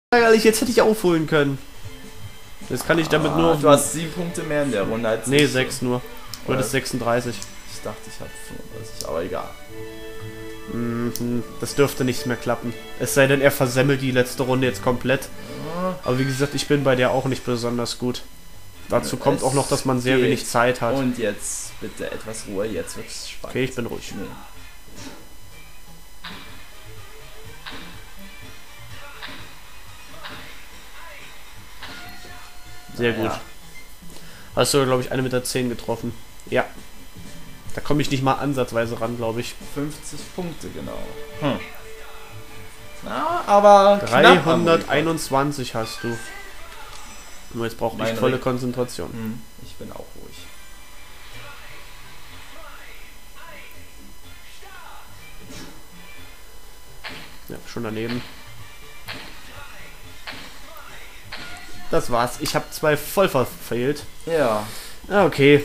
ärgerlich, jetzt hätte ich aufholen können. Jetzt kann ich damit nur... Du hast 7 Punkte mehr in der Runde als Nee, ich. 6 nur. Du hattest 36. Ich dachte, ich habe 35, aber egal. Das dürfte nicht mehr klappen. Es sei denn, er versemmelt die letzte Runde jetzt komplett. Aber wie gesagt, ich bin bei der auch nicht besonders gut. Dazu kommt auch noch, dass man sehr wenig Zeit hat. Und jetzt bitte etwas Ruhe, jetzt wird es spannend. Okay, ich bin ruhig. Nee. Sehr gut. Hast du, glaube ich, eine mit der 10 getroffen. Ja. Da komme ich nicht mal ansatzweise ran, glaube ich. 50 Punkte, genau. Na, aber 321 hast du. Nur jetzt brauche ich volle Konzentration. Ich bin auch ruhig. Ja, schon daneben. Das war's. Ich habe 2 voll verfehlt. Ja. Ah, okay.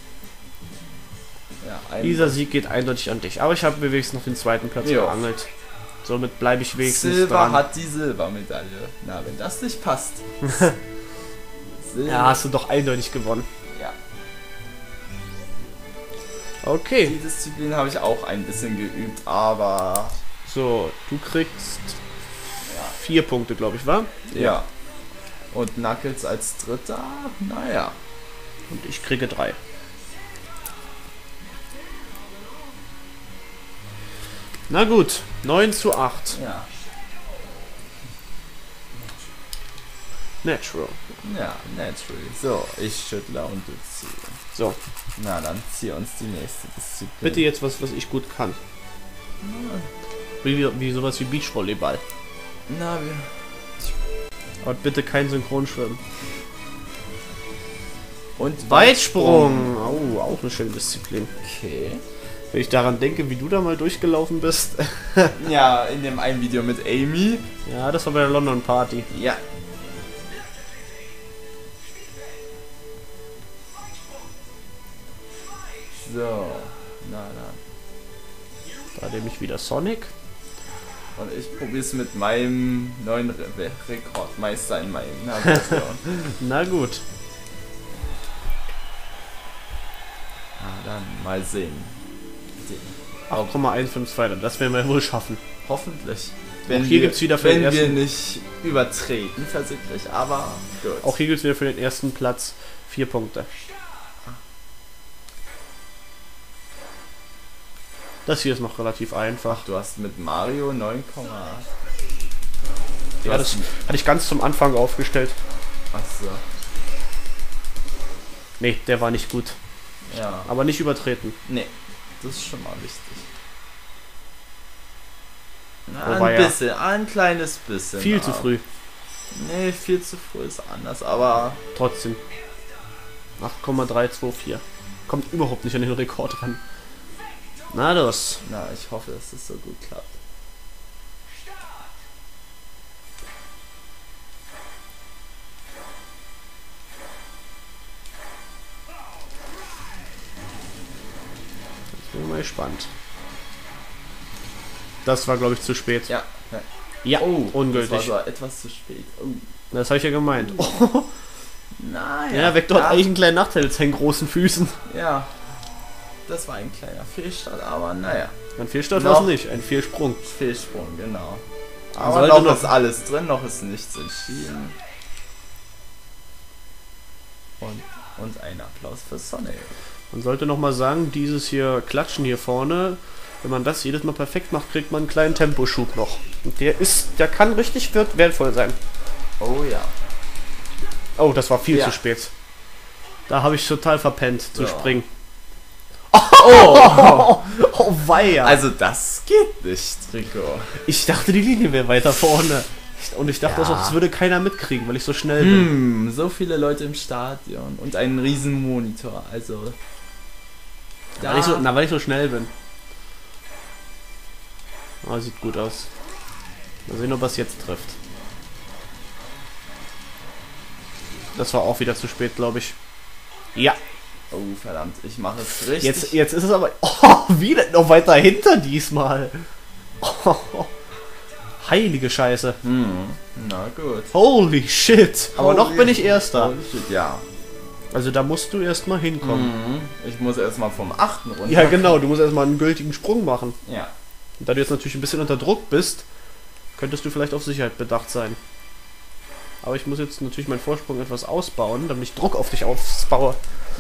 Ja, dieser Sieg geht eindeutig an dich. Aber ich habe mir wenigstens noch den 2. Platz geangelt. Somit bleibe ich wenigstens Silber dran. hat die Silbermedaille. Na, wenn das nicht passt. Ja, hast du doch eindeutig gewonnen. Ja. Okay. Die Disziplin habe ich auch ein bisschen geübt, aber... So, du kriegst 4 Punkte, glaube ich, wa? Ja. Und Knuckles als Dritter, naja. Und ich kriege 3. Na gut, 9:8. Ja. Natural. Ja, naturally. So, ich schüttle und du ziehst. So. Na, dann zieh uns die nächste Disziplin. Bitte jetzt was ich gut kann. Wie sowas wie Beachvolleyball. Na, wir... Aber bitte kein Synchronschwimmen. Und Weitsprung. Oh, auch eine schöne Disziplin. Okay. Wenn ich daran denke, wie du da mal durchgelaufen bist. Ja, in dem einen Video mit Amy. Ja, das war bei der London Party. Ja. So. Na. Da nehme ich wieder Sonic. Und ich probiere es mit meinem neuen Rekordmeister in meiner Version. Na gut. Dann mal sehen. 8,152, das werden wir wohl schaffen. Hoffentlich. Auch hier gibt es wieder für den ersten... wir nicht übertreten versehentlich, aber gut. Auch hier gibt es wieder für den ersten Platz 4 Punkte. Das hier ist noch relativ einfach. Du hast mit Mario 9, ja, das hatte ich ganz zum Anfang aufgestellt. Achso. Nee, der war nicht gut. Ja. Aber nicht übertreten. Nee, das ist schon mal wichtig. Na, Wobei ein bisschen, ein kleines bisschen. Viel zu früh. Nee, viel zu früh ist anders, aber... Trotzdem. 8,324. Kommt überhaupt nicht an den Rekord ran. Na das. Na, ich hoffe, dass es so gut klappt. Jetzt bin ich mal gespannt. Das war, glaube ich, zu spät. Ja. Ja, oh, ungültig. Das war so etwas zu spät. Oh. Das habe ich ja gemeint. Nein. Ja, weg dort eigentlich einen kleinen Nachteil zu seinen großen Füßen. Ja. Das war ein kleiner Fehlstart, aber naja. Ein Fehlstart war es nicht, ein Fehlsprung. Fehlsprung, genau. Aber noch ist alles drin, noch ist nichts entschieden. Und ein Applaus für Sonic. Man sollte noch mal sagen, dieses hier Klatschen hier vorne, wenn man das jedes Mal perfekt macht, kriegt man einen kleinen Temposchub noch. Und der kann richtig wertvoll sein. Oh ja. Oh, das war viel zu spät. Da habe ich total verpennt zu springen. Oh weia. Also das geht nicht, Rico. Ich dachte, die Linie wäre weiter vorne. Und ich dachte, das würde keiner mitkriegen, weil ich so schnell bin. So viele Leute im Stadion und einen riesen Monitor, also... Weil ich so schnell bin. Oh, sieht gut aus. Mal sehen, ob er es jetzt trifft. Das war auch wieder zu spät, glaube ich. Ja. Oh, verdammt, ich mache es richtig. Jetzt ist es aber... Oh, wieder noch weiter hinter diesmal. Oh. Heilige Scheiße. Na gut. Holy shit. Aber noch bin ich Erster. Holy shit, ja. Also da musst du erstmal hinkommen. Ich muss erstmal vom 8. runter. Ja genau, du musst erstmal einen gültigen Sprung machen. Ja. Und da du jetzt natürlich ein bisschen unter Druck bist, könntest du vielleicht auf Sicherheit bedacht sein. Aber ich muss jetzt natürlich meinen Vorsprung etwas ausbauen, damit ich Druck auf dich aufbaue.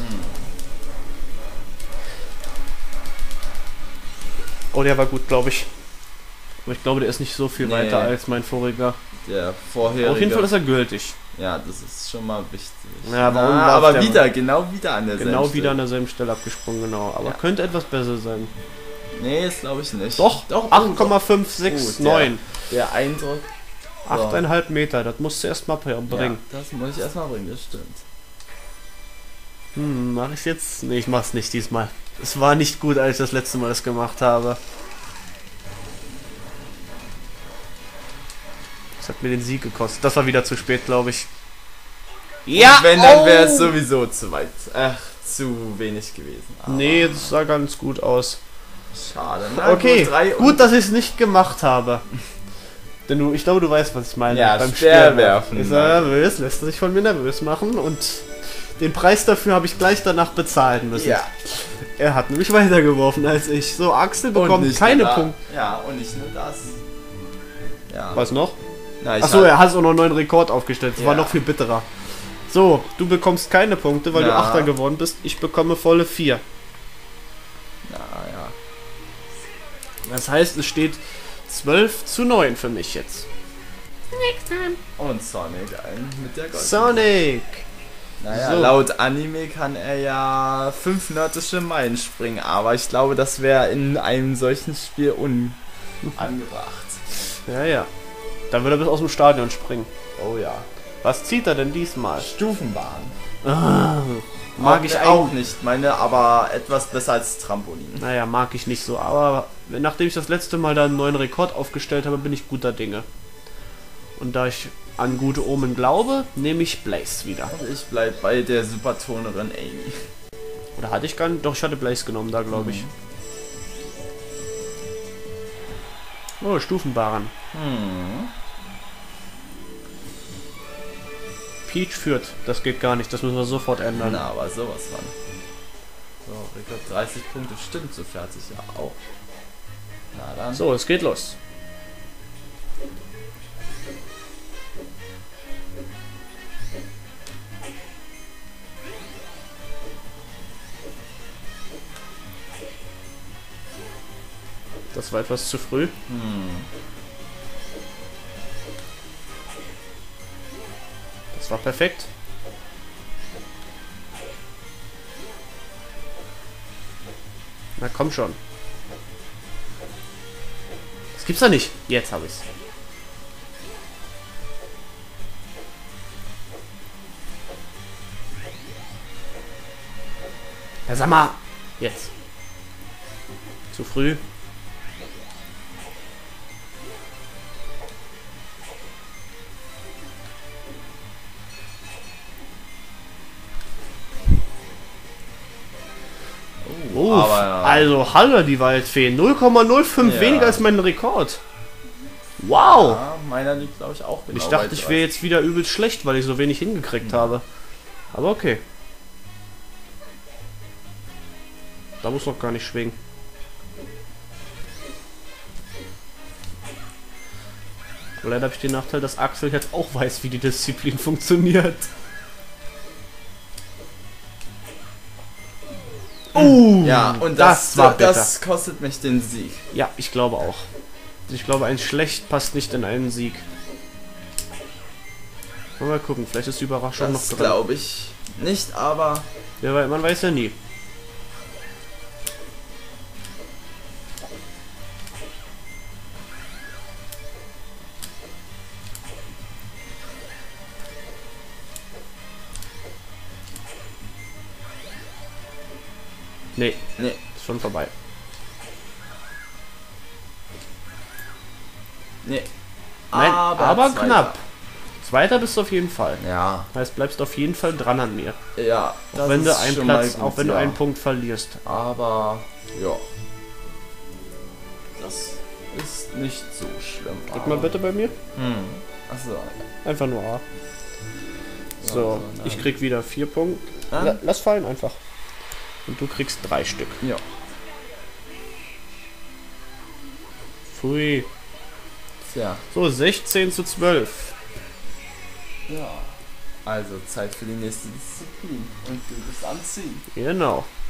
Oh, der war gut, glaube ich. Aber ich glaube, der ist nicht so viel weiter als mein voriger. Der vorherige. Auf jeden Fall ist er gültig. Ja, das ist schon mal wichtig. Ja, aber wieder, genau wieder an derselben Genau wieder an derselben Stelle abgesprungen, genau. Aber könnte etwas besser sein. Nee, das glaube ich nicht. Doch 8,569. Der Eindruck. 8,5 Meter, das musst du erstmal bringen. Ja, das muss ich erstmal bringen, das stimmt. Mach ich jetzt? Nee, ich mach's nicht diesmal. Es war nicht gut, als ich das letzte Mal das gemacht habe. Das hat mir den Sieg gekostet. Das war wieder zu spät, glaube ich. Ja! Und wenn, dann wäre es sowieso zu weit. Zu wenig gewesen. Aber nee, das sah ganz gut aus. Schade. Okay, gut, dass ich es nicht gemacht habe. Denn ich glaube, du weißt, was ich meine. Ja, beim Speerwerfen. Ist er nervös, lässt er sich von mir nervös machen und den Preis dafür habe ich gleich danach bezahlen müssen. Ja. Er hat nämlich weitergeworfen als ich. So, Axel bekommt keine Punkte. Ja, und nicht nur das. Ja. Was noch? Na, achso, er hat auch noch einen neuen Rekord aufgestellt. Das war noch viel bitterer. So, du bekommst keine Punkte, weil du Achter geworden bist. Ich bekomme volle 4. Ja. Das heißt, es steht 12:9 für mich jetzt. Next time. Und Sonic mit der Gold. Sonic! Naja, so. Laut Anime kann er ja 5 nördische Meilen springen, aber ich glaube, das wäre in einem solchen Spiel unangebracht. Ja. Dann würde er bis aus dem Stadion springen. Oh ja. Was zieht er denn diesmal? Stufenbahn. Mag ich auch nicht, meine aber etwas besser als Trampolin. Naja, mag ich nicht so, aber nachdem ich das letzte Mal da einen neuen Rekord aufgestellt habe, bin ich guter Dinge. Und da ich an gute Omen glaube, nehme ich Blaze wieder. Und ich bleib bei der Supertonerin Amy. Oder hatte ich gar nicht? Doch, ich hatte Blaze genommen, da glaube ich. Oh, Stufenbahn. Peach führt. Das geht gar nicht. Das müssen wir sofort ändern. Na, aber sowas von. So, Rekord 30 Punkte. Stimmt, so fertig ja auch. Na dann. So, es geht los. Das war etwas zu früh. Das war perfekt. Na komm schon. Das gibt's doch nicht. Jetzt habe ich's. Ja, sag mal. Jetzt. Zu früh. Also, hallo die Waldfee. 0,05 weniger als mein Rekord. Wow. Ja, meiner liegt, glaube ich, auch genau. Ich dachte, ich wäre jetzt wieder übelst schlecht, weil ich so wenig hingekriegt habe. Aber okay. Da muss noch gar nicht schwingen. Aber leider habe ich den Nachteil, dass Axel jetzt auch weiß, wie die Disziplin funktioniert. Ja, und das kostet mich den Sieg. Ja, ich glaube auch. Ich glaube, ein Schlecht passt nicht in einen Sieg. Mal gucken, vielleicht ist die Überraschung noch drin. Das glaube ich nicht, aber... Ja, weil man weiß ja nie. Nee, ist schon vorbei. Nee. Nein, aber knapp. Zweiter bist du auf jeden Fall. Ja. Heißt, bleibst auf jeden Fall dran an mir. Ja. Auch wenn du einen Platz, auch wenn du einen Punkt verlierst. Aber ja. Das ist nicht so schlimm. Drück mal bitte bei mir. Achso. Einfach nur A. So, ich krieg wieder 4 Punkte. Ah? Lass fallen einfach. Und du kriegst 3 Stück. Ja. Pfui. Tja. So, 16:12. Ja. Also Zeit für die nächste Disziplin. Und du bist am Ziehen. Genau.